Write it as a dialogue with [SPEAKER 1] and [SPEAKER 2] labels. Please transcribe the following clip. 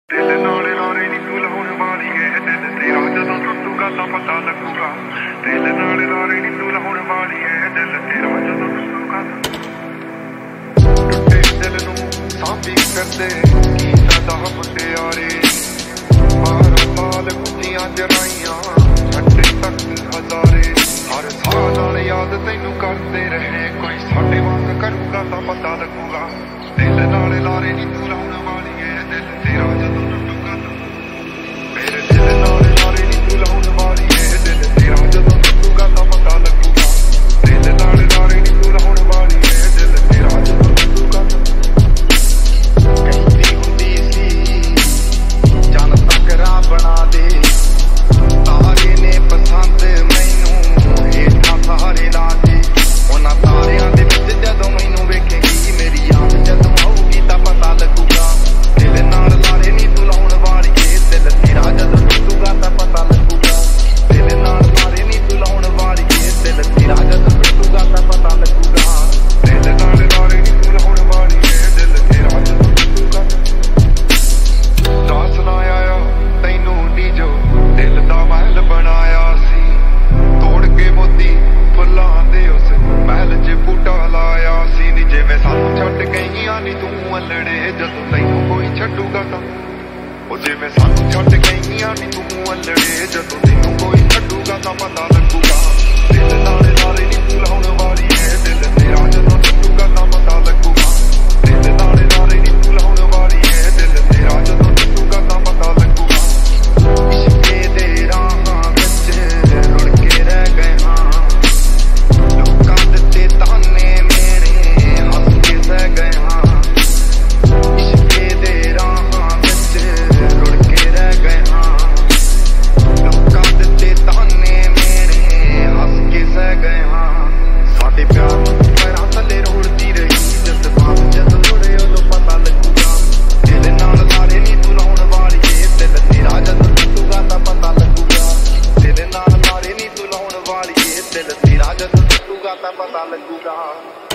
[SPEAKER 1] दिल नाले नारे नी तू लाउण वालीए दिल तेरा जदों टुटूगा तां पता लगूगा। दिल नाले नारे नी तू लाउण वालीए दिल तेरा जदों टुटूगा। टुटे दिल नूं सांभी करदे की सदा मुटियारे बाहर साल गुੱਜੀਆਂ जराइयां छड्डे तक हजारे हर साह नाल याद तैनूं करदे रहे कोई साडे वांग करूगा तां पता लगूगा। दिल नाले नारे नी तू लाउण वालीए दिल तेरा जदों टुटूगा मेरे दिल नाले नारे नी तू लाउण वालीए दिल तेरा जदों टुटूगा तां पता लगूगा। दिल नाले नारे नी तू लाउण वालीए दिल तेरा जदों टुटूगा। कहती हुंदी सी चल सकरा बना दे तारे ने पसंद मैनू हेठां सहारे ला दे उन्हां तारियां दे विच जदों मैनू वेखेगी मेरी याद जदों आऊगी तां पता लगूगा। दिल नाल लारे नी तू लाउण वालीए दिल तेरा जदों टुटूगा तां पता लगूगा। दिल नाल लारे नी तू लाउण वालीए दिल तेरा जदों टुटूगा तां पता लगूगा। दिल नाल लारे नी तू लाउण वालीए दिल तेरा जदों टुटूगा। दास ना आया तैनू नी जो दिल दा महल बनाया सी तोड़ के मोती फुल्लां दे उस महल च बूटा लाया सी नी जिवें सानू छड्ड गईयां नी तू अल्लड़े जदों तैनू कोई छड्डूगा तां ओ जिवें सानू छड्ड गईयां नी तू अल्लड़े जदों तैनू कोई छड्डूगा तां पता लगूगा। दिल नाले नारे नी तू लाउण वालीए दिल तेरा जदों टुटूगा तां पता लगूगा। दिल नाले नारे नी तू लाउण वालीए दिल तेरा जदों टुटूगा तां पता लगूगा। इश्के दे राहां विच रुड़ के रह गए हां लोकां दित्ते ताने मेरे हੱਸ के सह गए हां। इश्के दे राहां विच रुड़ के रह गए हां लोकां दित्ते ताने मेरे हੱਸ के सह गए हां। साडे प्यार नूं पैरां थल्ले रोड़दी रही जज्बात जदों रुड़े उदों पता लगूगा। दिल नाल लारे नी तू लाउण वालीए दिल तेरा जदों टुटूगा तां पता लगूगा। दिल नाल लारे नी तू लाउण वालीए दिल तेरा जदों टुटूगा तां पता लगूगा।